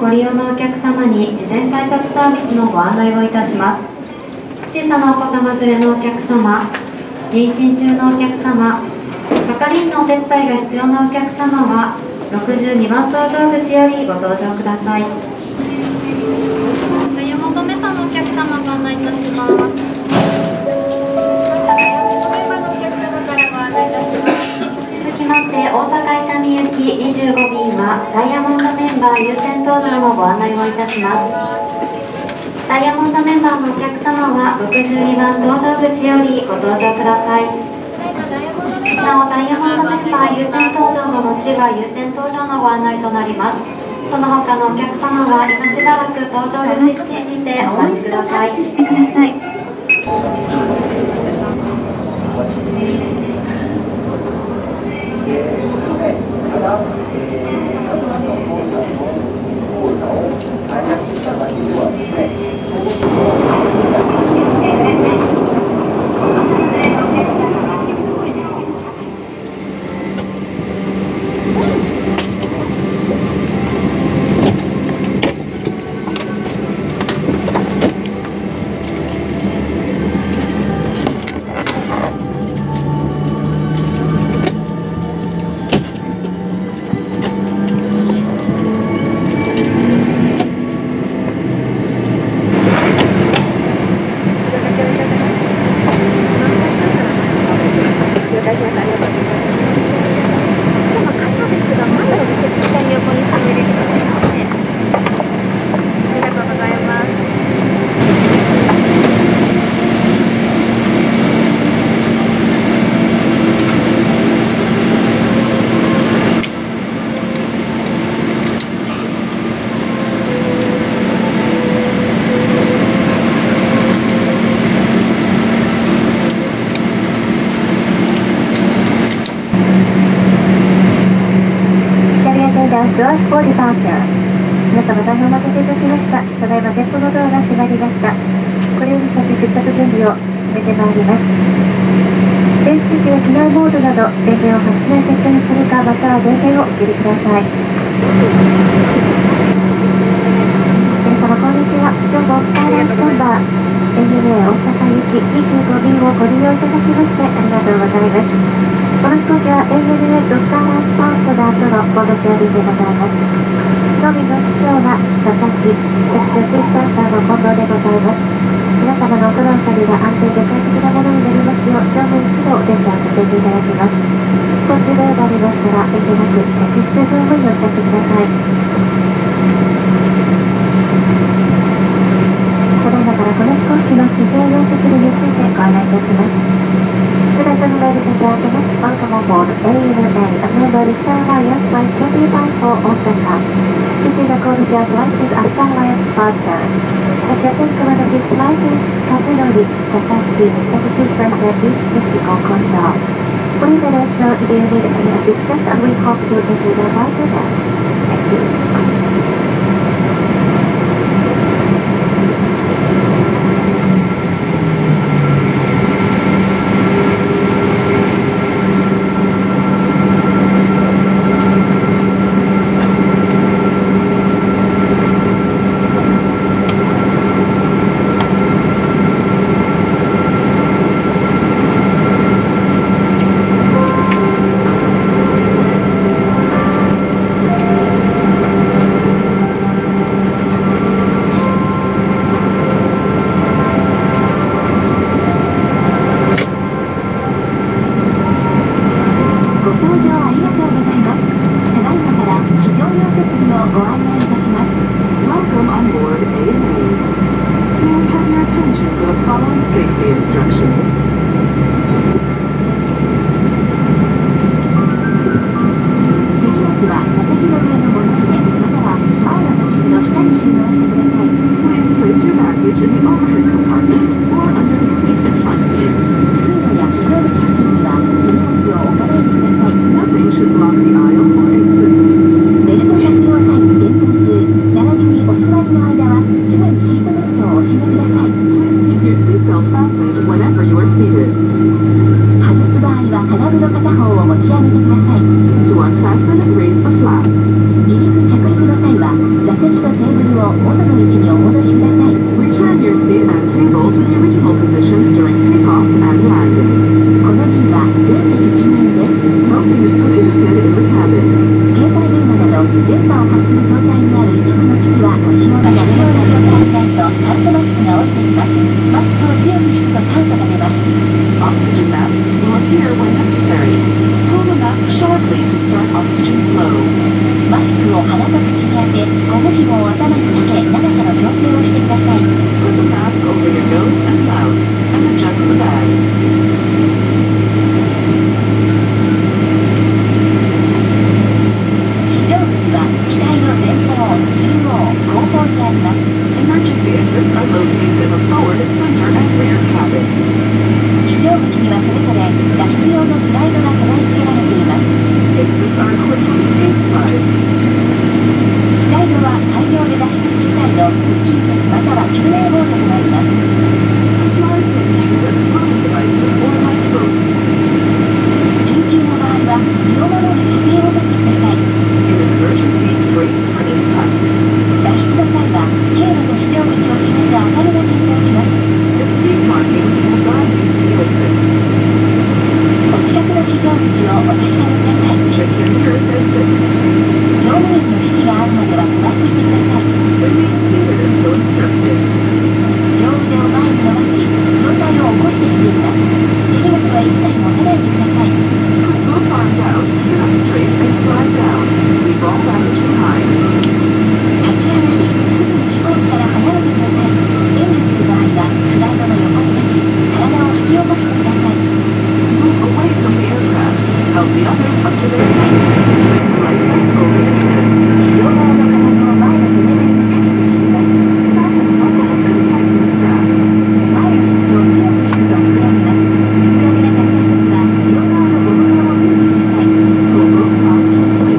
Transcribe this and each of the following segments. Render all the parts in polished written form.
ご利用のお客様に事前改札サービスのご案内をいたします。小さなお子様連れのお客様、妊娠中のお客様、係員のお手伝いが必要なお客様は62番搭乗口よりご搭乗ください。ダイヤモンドメンバーのお客様ご案内いたします。ダイヤモンドメンバーのお客様からご案内いたします。続きまして、大阪伊丹行き25便はダイヤモンドメンバー優先搭乗のご案内をいたします。ダイヤモンドメンバーのお客様は62番搭乗口よりご搭乗ください。なお、ダイヤモンドメンバー優先搭乗の後は優先搭乗のご案内となります。その他のお客様は今しばらく搭乗口付近にてお待ちください。 ただ、たくさんの口座を解約しただけではですね、 Doors for departure。皆様大変お待たせいたしました。ただいま鉄道のドアが閉まりました。これより先出発準備を進めてまいります。電子機器や機内モードなど電源を発しない設定にするか、または電源をお切りください。皆様こんにちは。今日もスカイラインスタンバー ANA 大阪行き25便をご利用いただきましてありがとうございます。この飛行機は ANA とスカイラインスタンバーとのコードシェア便でございます。当便の機長は佐々木、着手スイスターサーの近藤でございます。皆様のお空の旅が安定で快適なものになりますよう、乗務一度電車をさせていただきます。交通がありましたら遠慮なく客室乗務員をお伝えください。ただいまからこの飛行機の非常用設備についてご案内いたします。Good afternoon, ladies and gentlemen. Welcome aboard ANA, a member of Star Alliance Flight 25 for Osaka. This is a code jet flight with a Star Alliance departure. The captain command of this flight is Kazunori Sasaki, Executive President, East Mexico Control. Please let us know if you need any assistance and we hope to issue the flight today. Thank you. をお締めください。Please keep your seatbelt fastened whenever you are optimal position during takeoff and landing. この便は全席禁煙です。 Smoking is prohibited in the cabin. 携帯電話など電波を発する状態にある一部の機器はご使用が必要な状態になると酸素マスクが降りてきます。マスクを強く引くと酸素が出ます。 Oxygen masks will appear when necessary. Pull the mask sharply to start oxygen flow. マスクを鼻と口に当て、ゴム紐を頭にかけ、長さの調整をしてください。 Put the mask over your nose and mouth and adjust the bag. 非常口は機体の前方、中央、後方にあります。 Emergency exits are located in the forward, center, and rear cabin. 非常口にはそれぞれ脱出用のスライドが備え付けられています。 Exits are equipped with escape slides. スライドは大量で脱出する際の緊急または救命ボードとなります。 Slides can be used as floating devices or lifeboats. 緊急の場合は身を守る姿勢をとってください。 In an emergency, brace for impact. 脱出の際は経路と非常口を示す明かりが点灯します。 Escape markings will guide you to the exit. お近くの非常口をお確かめください。 Check your nearest exit. 乗務員の指示があるまでは座っていてください。 Remain seated until instructed. 両腕を前に伸ばし、上体を起こしてきてください。手荷物は一切持たないでください。 Put both arms out, sit up straight, and slide down. Leave all baggage behind. 立ち上がり、すぐに飛行機から離れてください。演技する場合は、スライドの横に立ち、体を引き起こしてください。 Move away from the aircraft. Help the others up to their feet. Flight test overheated. 両側の金具を前の胸面にかけて締めます。 Fasten buckles and tighten straps. 前のヒップを強く引くと膨らみます。膨らみが足りないときは、両側のゴム紐を抜いてください。 Pull both arms carefully.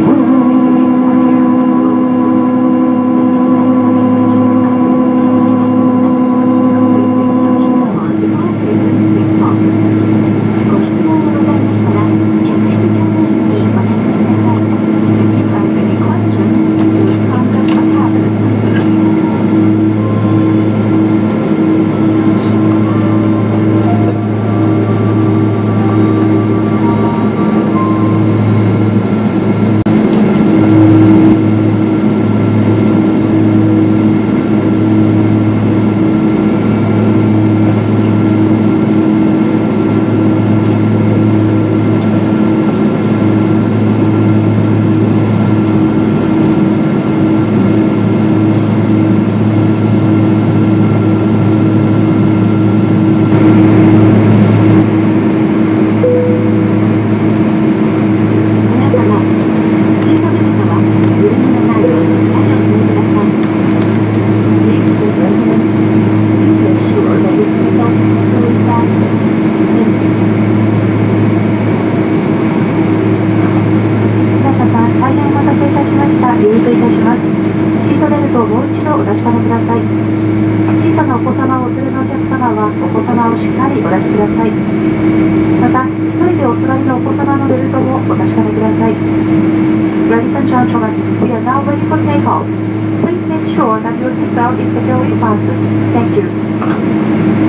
Ladies and gentlemen, we are now ready for takeoff. Please make sure that your seatbelt is securely fastened. Thank you.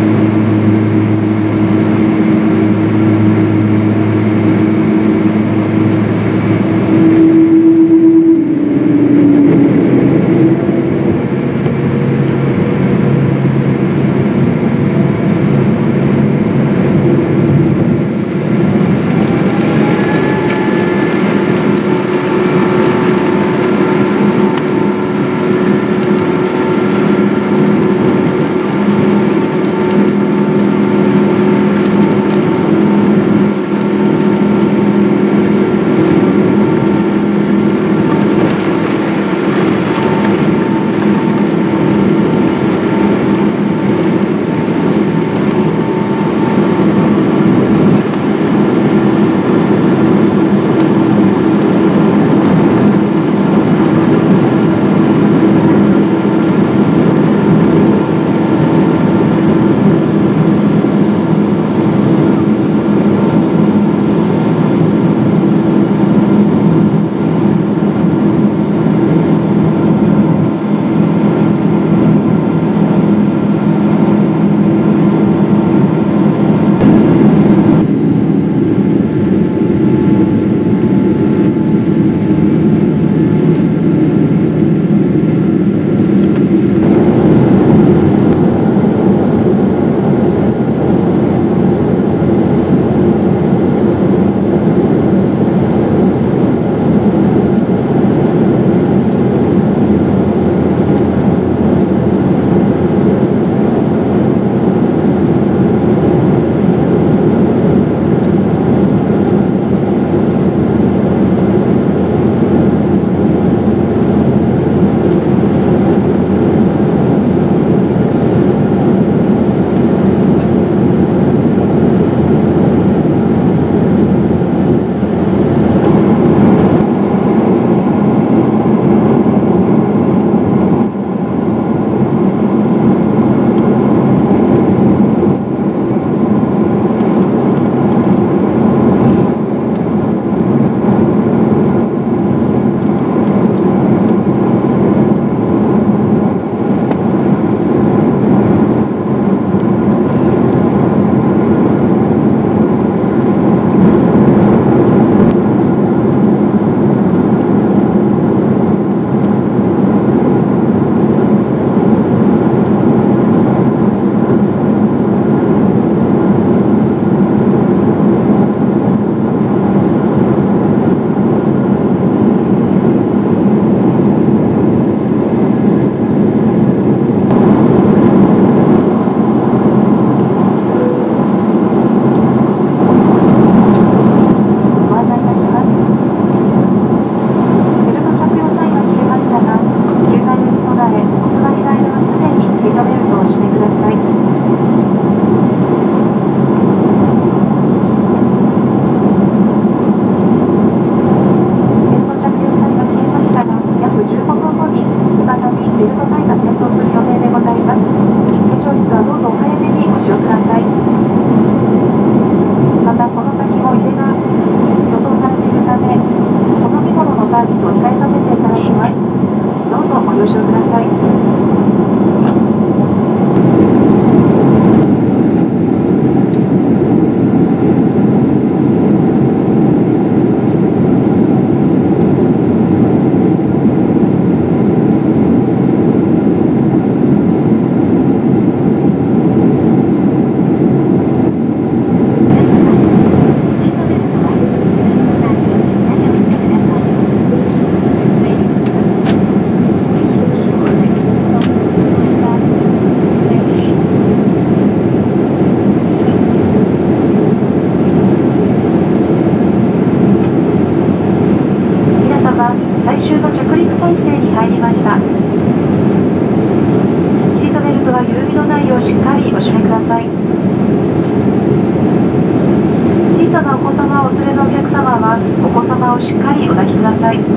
お子様をお連れのお客様はお子様をしっかりお抱きください。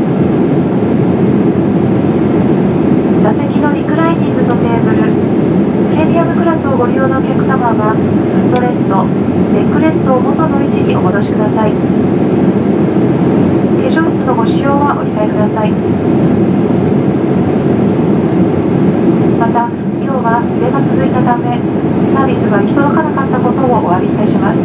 座席のリクライニングとテーブル、プレミアムクラスをご利用のお客様はフットレスト、ネックレストを元の位置にお戻しください。化粧室のご使用はお控えください。また、今日は揺れが続いたため、サービスが行き届かなかったことをお詫びいたします。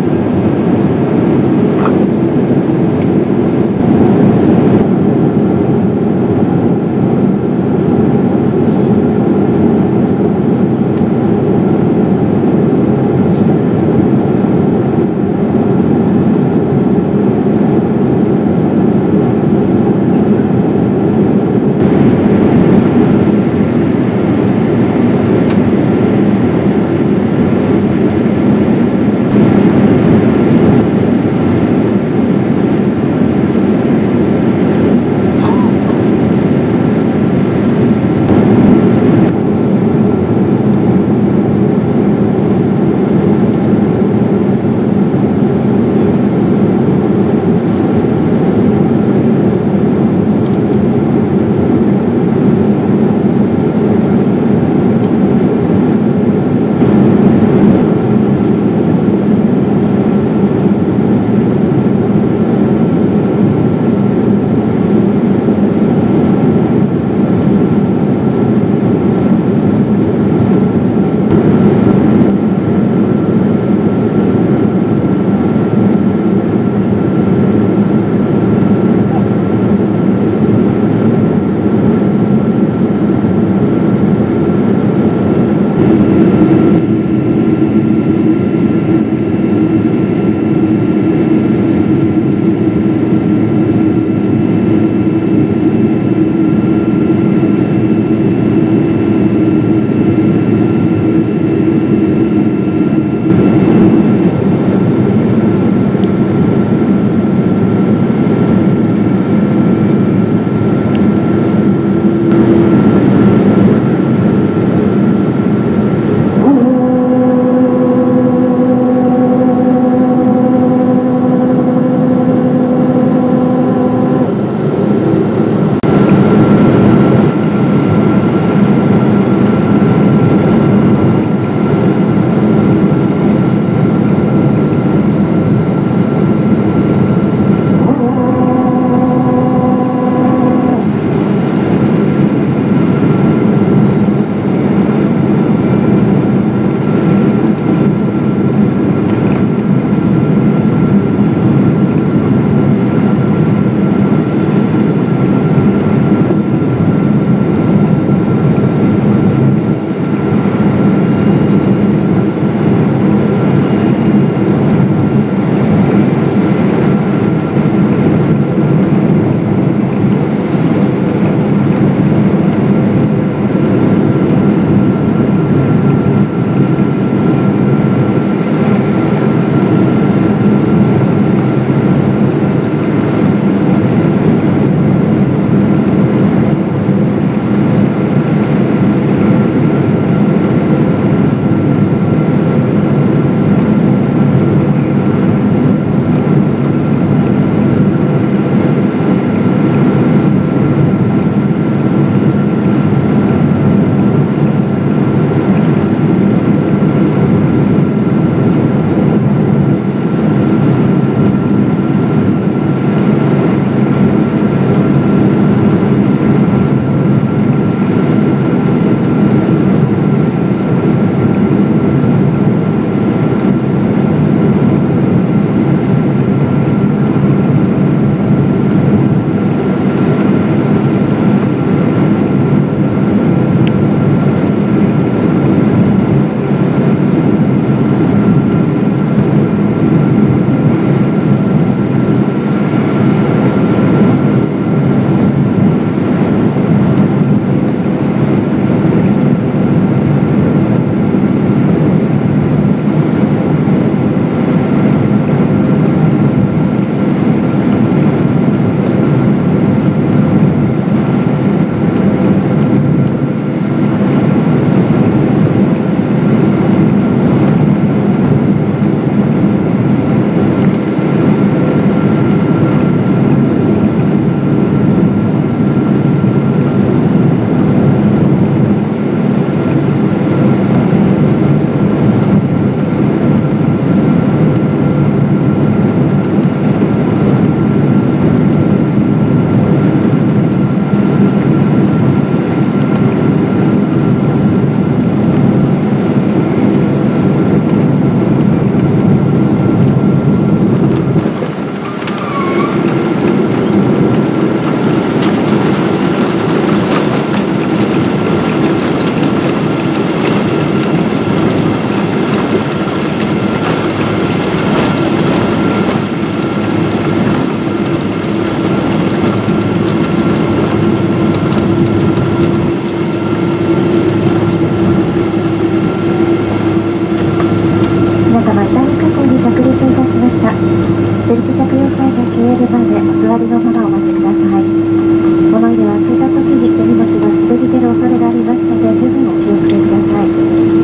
ベルト着用サインが消えるまでお座りのままお待ちください。お乗りは開けた時に手荷物が滑り出る恐れがありますので十分お気をつけください。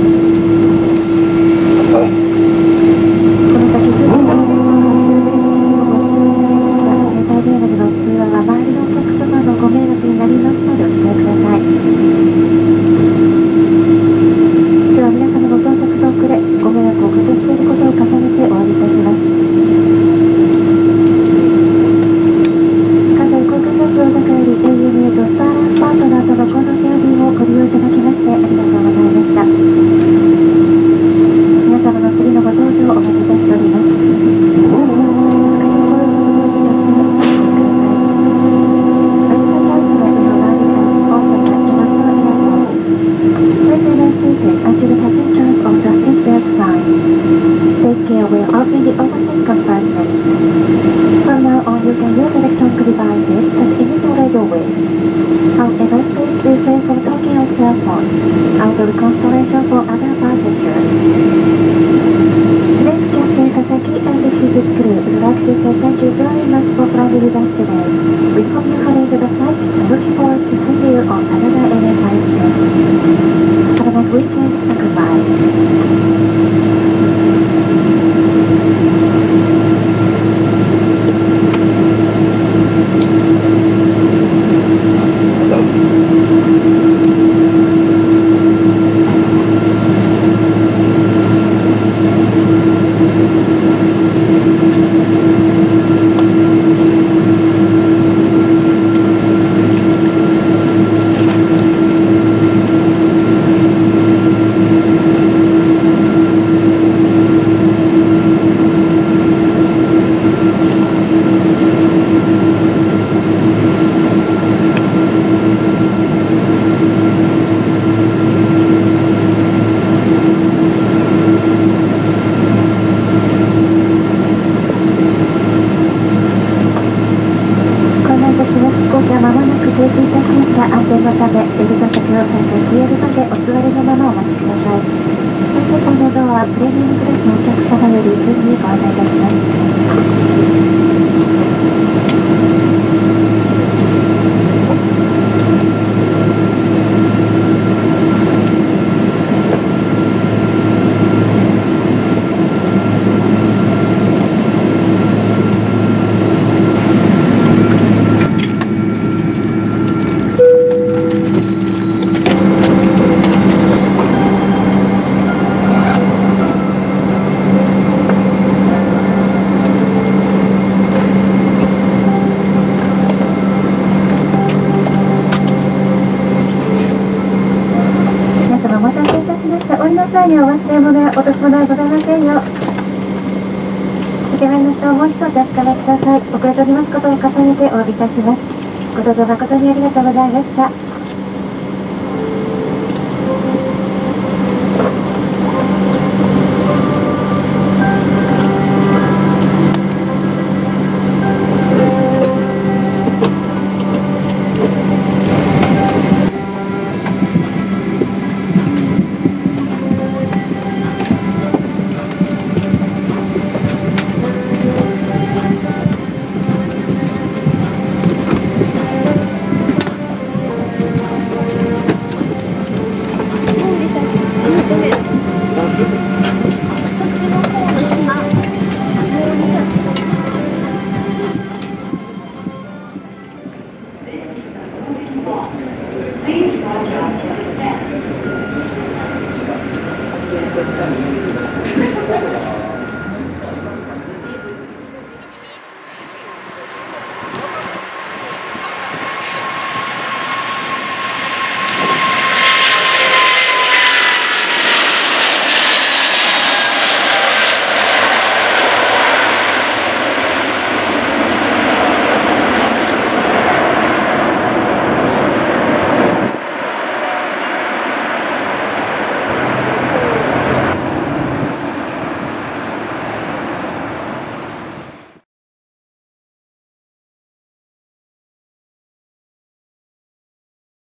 この先すぐに携帯電話での通話は周りのお客様のご迷惑になりますのでお控えください。では皆様の到着と遅れご迷惑をおかけしていることを重ねてお詫びいたします。関西航空ショップ大阪より ANA とスターランスパートナーとの共同サービスをご利用いただきましてありがとうございました。皆様の次のご搭乗をお待ちいたしております。Take care while offering the overseas compartment. From now on, you can use electronic devices as in the radio waves. However, please refrain from talking on cell phones out of consideration for other passengers. Today's Captain Sasaki and the ship's crew would like to say thank you very much for flying with us today. We hope you have enjoyed the flight and looking forward to seeing you on another ANA flight soon. Have a nice weekend and goodbye. 安全のため、ベルト着用サインが消えるまでお座りのままお待ちください。そしてこのドア、プレミアムクラスのお客様より順にご案内いたします。お降りの際にはお忘れ物や落とし物はございませんよう。お手配の人をもう一度お確かめください。遅れておりますことを重ねてお詫びいたします。ご搭乗誠にありがとうございました。